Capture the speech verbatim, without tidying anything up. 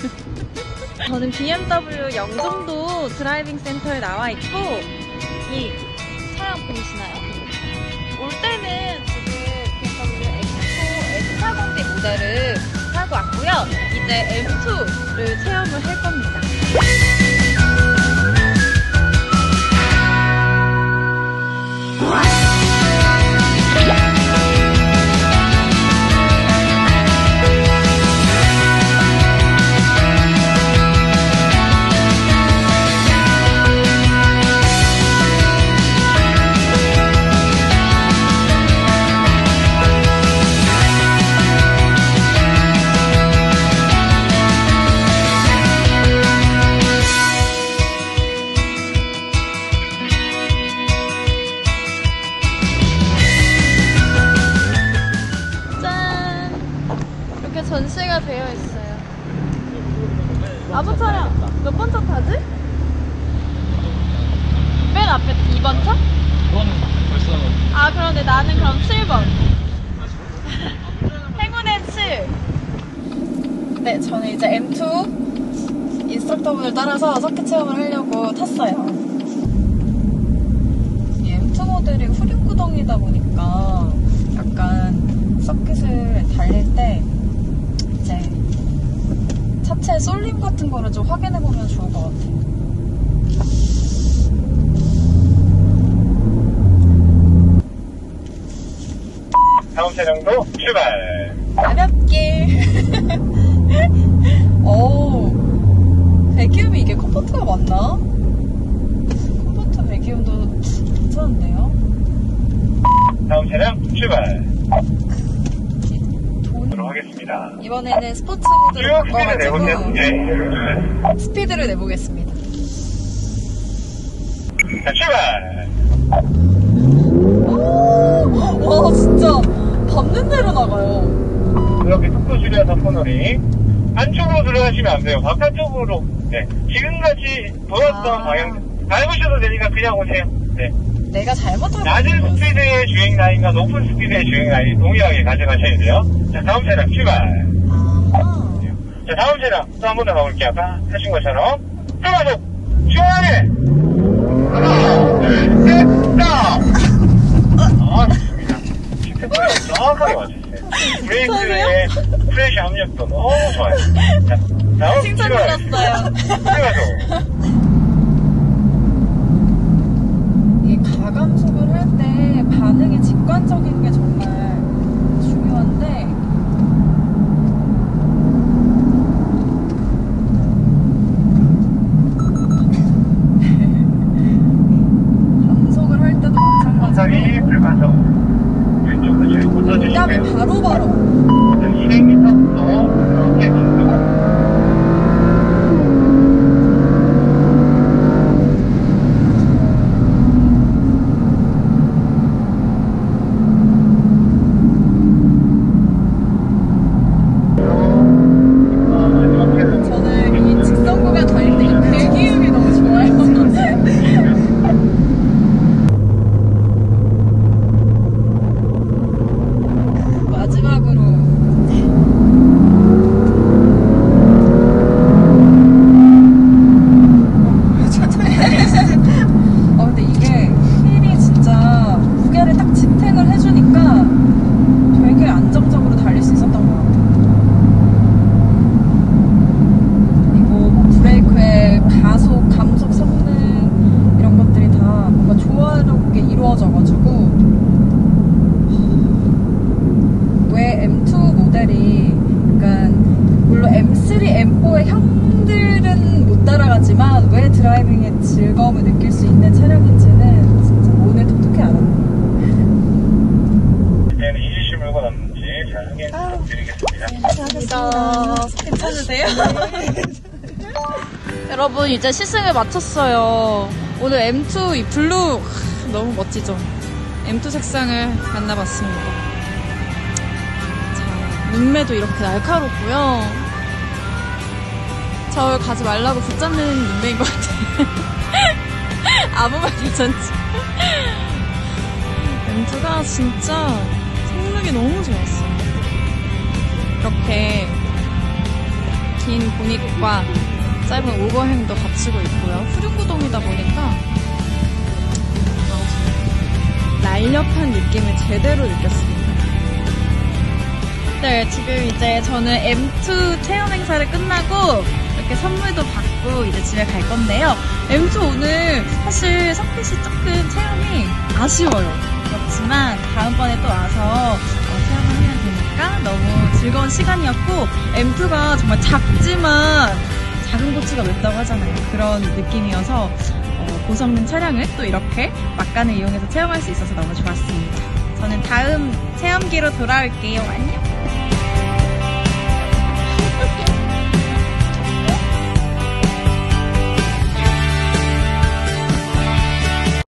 저는 비엠더블유 영종도 드라이빙 센터에 나와 있고, 이 차량 보이시나요? 올 때는 지금 비엠더블유 엑스포 에스 사십 모델을 타고 왔고요. 이제 엠투를 체험을 할 겁니다. 전시가 되어 있어요. 아부 차량 몇 번 차 타지? 맨 앞에 이 번 차? 이거는 벌써. 아 그런데 나는 그럼 칠 번. 행운의 칠. 네, 저는 이제 엠투 인스트럭터분을 따라서 서킷 체험을 하려고 탔어요. 이 엠투 모델이 후륜구동이다 보니까 약간 서킷을 달릴 때 이제 차체 쏠림 같은 거를 좀 확인해보면 좋을 것 같아요. 다음 차량도 출발! 가볍게. 오, 배기음이 이게 컴포트가 맞나? 컴포트 배기음도 괜찮은데요? 다음 차량 출발! 하겠습니다. 이번에는 스포츠 모드로 바꿔가지고 네. 스피드를 내보겠습니다. 자, 출발! 오, 와 진짜 밟는 대로 나가요. 이렇게 속도 줄여서 코너링 안쪽으로 들어가시면 안 돼요. 바깥쪽으로. 네. 지금같이 돌았던 아. 방향 밟으셔도 되니까 그냥 오세요. 네. 내가 잘못하고 낮은 스피드의 주행 라인과 높은 스피드의 주행 라인 동일하게 가져가셔야 돼요. 자, 다음 차량 출발. 아. 자, 다음 차량 또 한 번 더 가볼게요. 아까 하신 것처럼 들어가서 중앙에 하나, 둘, 셋, 스탑. 아, 좋습니다. 템포를 정확하게 맞췄어요. 브레이크의 프레시 압력도 너무 좋아요. 자, 다음 칭찬드렸어요. 들어가서 가감속을 할 때 반응이 직관적인 게 정말 중요한데 감속을 할 때도 마찬가지로 불가속 왼쪽으로 쭉 꽂아주시고요. 땀이 바로바로 이백 미터 더 그렇게 감속. 하지만 왜 드라이빙의 즐거움을 느낄 수 있는 차량인지는 진짜 오늘 톡톡히 알았네요. 이제는 이지씨 물건 없는지 잘 확인 부탁드리겠습니다. 감사합니다. 괜찮으세요? 여러분 이제 시승을 마쳤어요. 오늘 엠투 이 블루 너무 멋지죠? 엠투 색상을 만나봤습니다. 자, 눈매도 이렇게 날카롭고요. 저를 가지 말라고 붙잡는 눈매인 것 같아요. 아무 말 괜찮지? 엠투가 진짜 성능이 너무 좋았어요. 이렇게 긴 보닛과 짧은 오버행도 갖추고 있고요. 후륜구동이다 보니까 날렵한 느낌을 제대로 느꼈습니다. 네, 지금 이제 저는 엠투 체험 행사를 끝나고 이렇게 선물도 받고 이제 집에 갈 건데요. 엠투 오늘 사실 석빛이 조금 체험이 아쉬워요. 그렇지만 다음번에 또 와서 어, 체험을 하면 되니까 너무 즐거운 시간이었고, 엠투가 정말 작지만 작은 고추가 맵다고 하잖아요. 그런 느낌이어서 어, 고성능 차량을 또 이렇게 막간을 이용해서 체험할 수 있어서 너무 좋았습니다. 저는 다음 체험기로 돌아올게요. 안녕!